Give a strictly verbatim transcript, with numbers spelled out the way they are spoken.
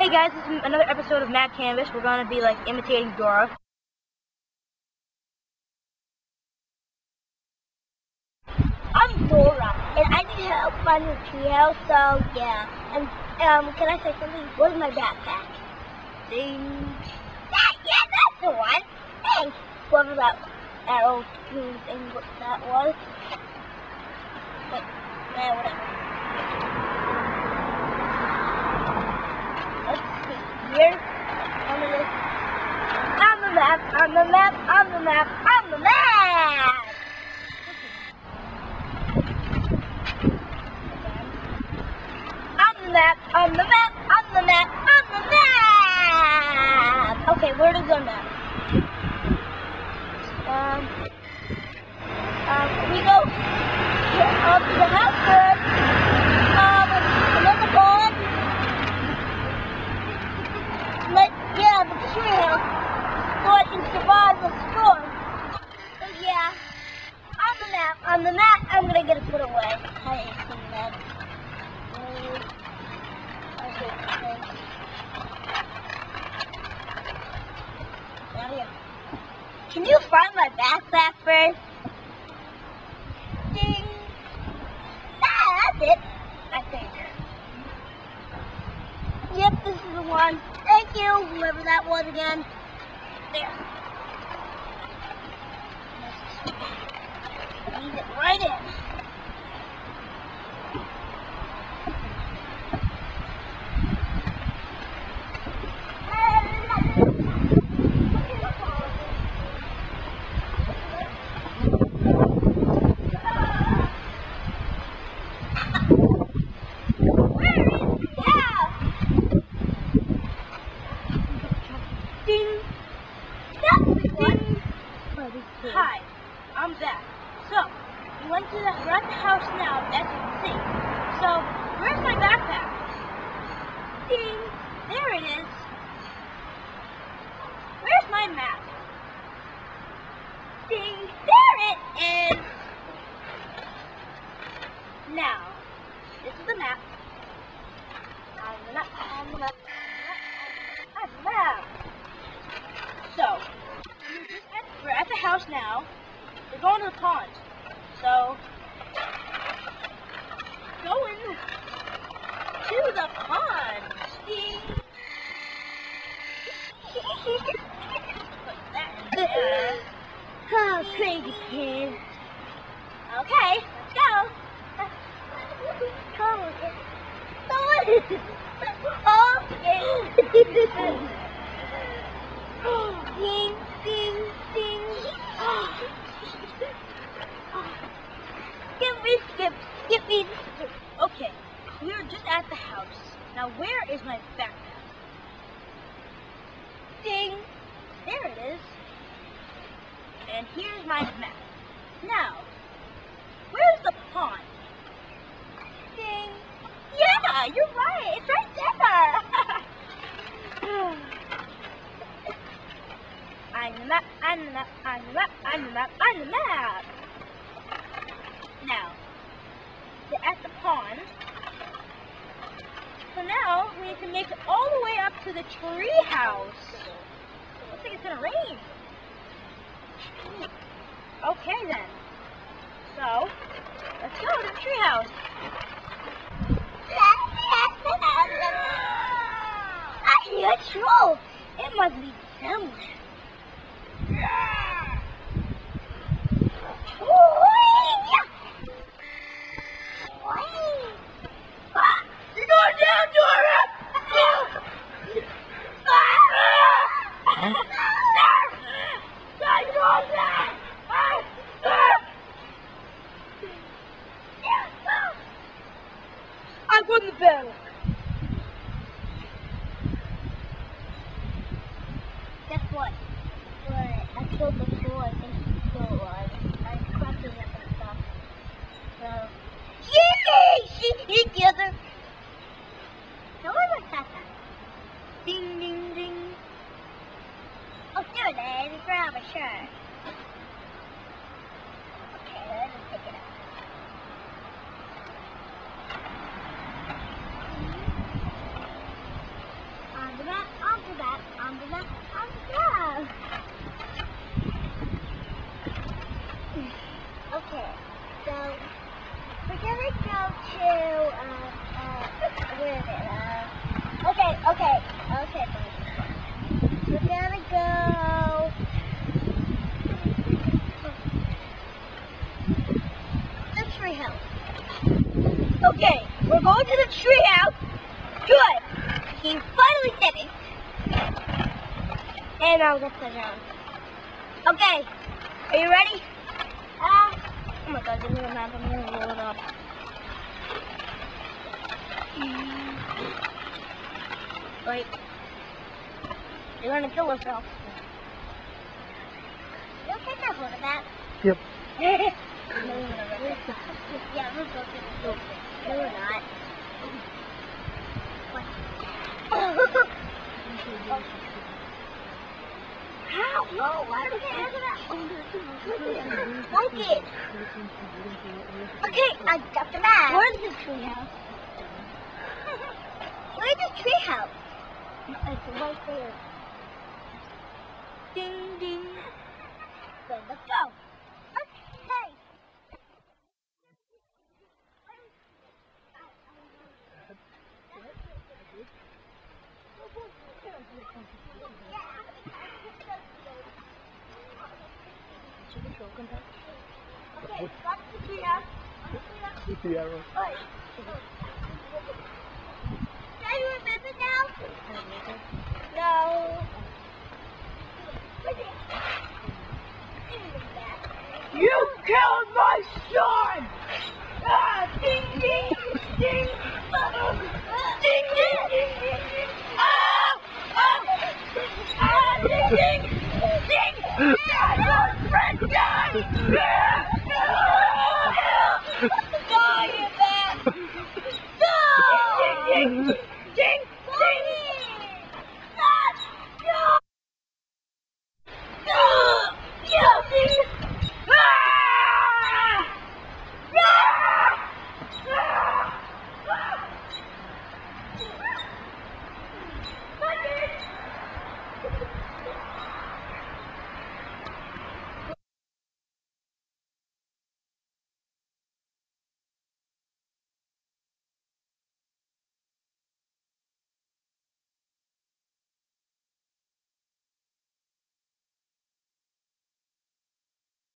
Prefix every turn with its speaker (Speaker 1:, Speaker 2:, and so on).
Speaker 1: Hey guys, this is another episode of Mad Canvas. We're gonna be like imitating Dora.
Speaker 2: I'm Dora, and I need help finding the treehouse, so yeah. And um, can I say something? Where's my backpack?
Speaker 1: Ding.
Speaker 2: That, yeah, that's the one. Thanks. Whoever that arrow thing what that was. But, nah, whatever. Let's see here. On the, on the map, on the map, on the map, on the map! On the map, on the map, on the map, on the map! Okay, where to go now? Um, um, we go up to the house first. Um, and then the pond. Let, yeah, the tree house. So I can survive the storm. So yeah, on the map, on the map, I'm gonna get it put away. I hate seeing that. Can you find my backpack first? Ding! Ah, that's it. I think. Yep, this is the one. Thank you, whoever that was again. There. Leave it right in.
Speaker 1: Hi, I'm back. So, we went to the, we're at the house now, as you can see. So, where's my backpack? Ding! There it is. Where's my map? Ding! There it is! Now, this is the map. On the map, on the map, on the map. So, we're at the house now. We're going to the pond. So, going to the pond. Put that in there.
Speaker 2: Oh, crazy kid.
Speaker 1: Okay, let's go.
Speaker 2: Come on. Oh, ding, ding, ding. Skip me, skip, skip me.
Speaker 1: Okay, we're just at the house. Now, where is my backpack? Ding! There it is. And here's my map. Now, where's the pond? Ding! Yeah, you're right. It's right there. On the map, on the map, on the map, on the map, on the map. Now, we're at the pond. So now, we need to make it all the way up to the tree house. Looks like it's gonna rain. Okay then. So, let's go to the tree house.
Speaker 2: I hear a troll. It must be somewhere.
Speaker 1: You're going down, Dora! I won the battle.
Speaker 2: Guess what? But I killed the troll, I think he's still alive. I crushed him and stuff. So, yay! She hit the other. Now where's my tata? Ding, ding, ding. Oh, there it is. Grab a shirt. Okay, let's just take it out.
Speaker 1: treehouse. Good. He finally did it. And I'll get the down. Okay. Are you ready? Ah. Uh, oh my god, give me the map. I'm gonna roll it up. Wait. You're gonna kill yourself.
Speaker 2: You'll take that photo back.
Speaker 3: Yep.
Speaker 2: Yeah, we'll go to the store. No, we're not.
Speaker 1: How? No, why do we have that?
Speaker 2: Like it. Okay, I got the map.
Speaker 1: Where's the treehouse?
Speaker 2: Where's the treehouse?
Speaker 1: It's right there. Ding, ding.
Speaker 2: Good, let's go. Okay.
Speaker 1: Okay, that's the treehouse.
Speaker 3: With the arrow.
Speaker 1: Oi.
Speaker 2: Can you remember now?
Speaker 1: No. You killed my son! Ah, ding, ding, ding, ah, ding, ding, ding, ding, ding. Ah, ah, ah, ding, ding, ding. Ah, your friend died. Ah, ah, die, you man. No! Ding, ding, ding.